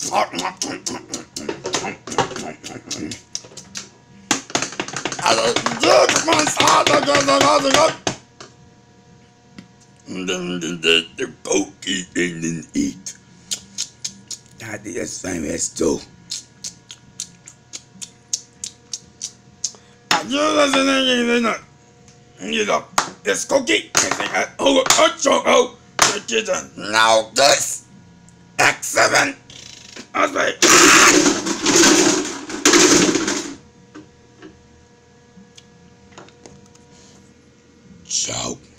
The pokey and eat. I think that's famous too. This cookie. Now this X7. I was like, ciao.